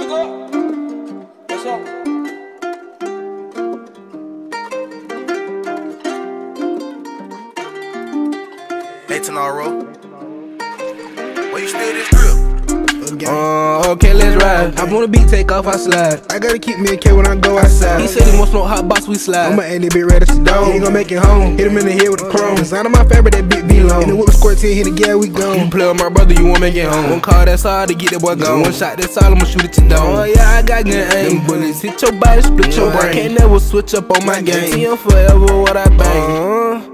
Sugar, what's up? Hey Tenaro, where you still this drip? Okay, let's ride. I wanna beat, take off, I slide. I gotta keep me a K when I go outside. He said he want smoke hot box, we slide. I'ma ain't be ready to dome. He ain't gon' make it home. Hit him in the head with the chrome. Design of my favorite, that big B long. In the whip squirt 10, hit the gas, we gone. You play with my brother, you won't make it home. One call, that's all to get that boy gone. One shot, that's all, I'ma shoot it to dome. Oh yeah, I got good aim. Them bullets hit your body, split your brain. Can't never switch up on my game. TM forever, what I bang.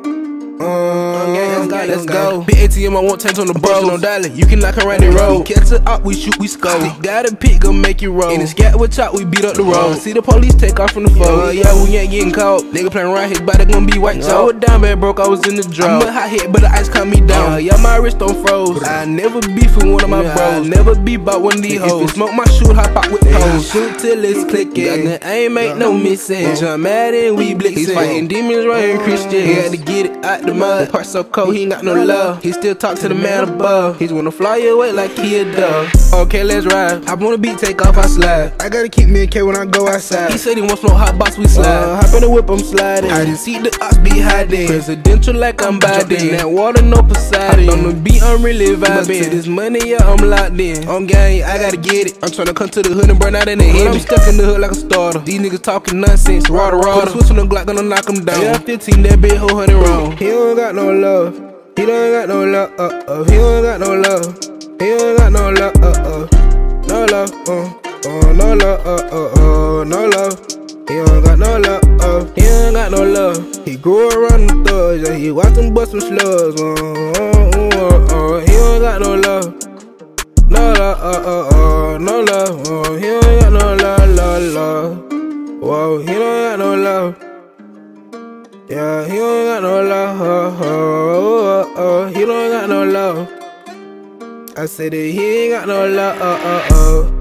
Let's go. Big ATM, I want 10 on the bros. No dollar, you can knock around the road. Catch it up, we shoot, we score. Got a pick, gon' make you roll. In the scat with chop, we beat up the road. See the police take off from the foe. Yeah, we ain't getting caught. Nigga playing around, his body gon' be white chalk. I was down bad broke, I was in the drought. I'm a hot hit, but the ice calm me down. Yeah, my wrist don't froze. I never beef with one of my bros. Never beef about one of these hoes. If you smoke my shoe, hop out with hoes. Shoot till it's clicking. Got the aim, ain't no missing. Jump mad and we blitzing. He's fighting demons, running Christian. He had to get it out the mud. Part so cold, he ain't got no love. He still talk to the man above. He's wanna fly away like he a dove. Okay, let's ride. I wanna beat, take off, I slide. I gotta keep me a K when I go outside. He said he wants no hot box, we slide. Hop in the whip, I'm sliding. I just see the ops be hiding. Presidential like I'm Biden. That water, no Poseidon. On the beat, I'm really vibing. To this money, yeah, I'm locked in. On gang, I gotta get it. I'm tryna come to the hood and burn out in the head. I'm stuck in the hood like a starter. These niggas talking nonsense, rah rah. Switch on the Glock, gonna knock him down. Yeah, 15, that big hoe 100 wrong. He don't got no love. He don't got no love, he don't got no love. He don't got no love, no love, no love, no love. He don't got no love, he don't got no love. He grew around the thugs, yeah, he watch them bust some slugs, he don't got no love, no love, no love, he don't got no love, whoa, he don't got no love. Yeah, he don't got no love, he don't got no love. I said that he ain't got no love,